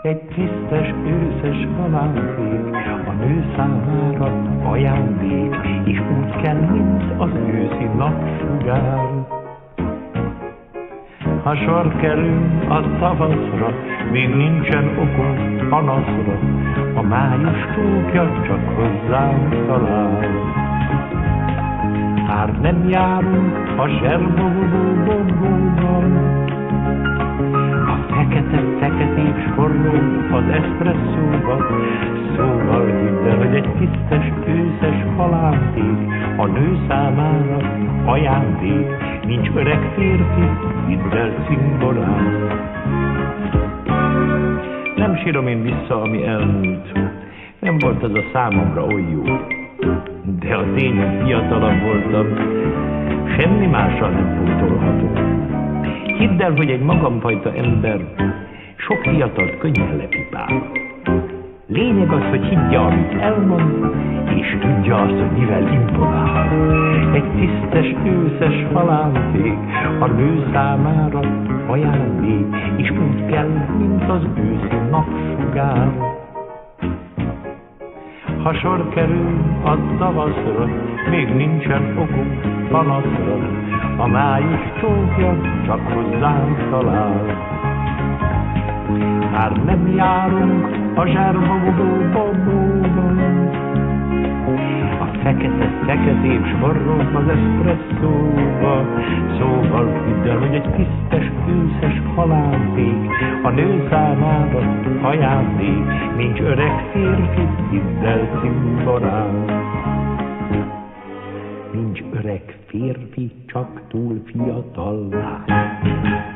Egy tisztes, őszes ajándék, a nő számára ajándék, és úgy kell, mint az őszi napsugár. Ha sor kerül a tavaszra, még nincsen okunk panaszra, a május csókja csak hozzánk talál. Már nem járunk a zserbogóban, fekete-feketét forró az eszpresszóban, szóval hidd el, hogy egy tisztes, őszes halánték, a nő számára ajándék, nincs öreg férfi, hidd el cimborán. Nem sírom én vissza, ami elmúlt, nem volt az a számomra oly jó, de a tény, hogy fiatalabb voltam, semmi mással nem pótolható. Hidd el, hogy egy magamfajta ember sok fiatalt könnyen lepipál. Lényeg az, hogy higgye, amit elmond, és tudja azt, hogy mivel imponál. Egy tisztes, őszes halánték, a nő számára ajándék, és úgy kell, mint az őszi napsugár. Ha sor kerül a tavaszra, még nincsen okunk panaszra, a május csókja csak hozzánk talál. Már nem járunk a zserbogóban, a fekete-feketét forró az eszpresszóba, szóval hidd el, hogy egy tisztes, őszes halánték, a nő számára ajándék, nincs öreg férfi, hidd el cimborán. Nincs öreg férfi, csak túl fiatal lány.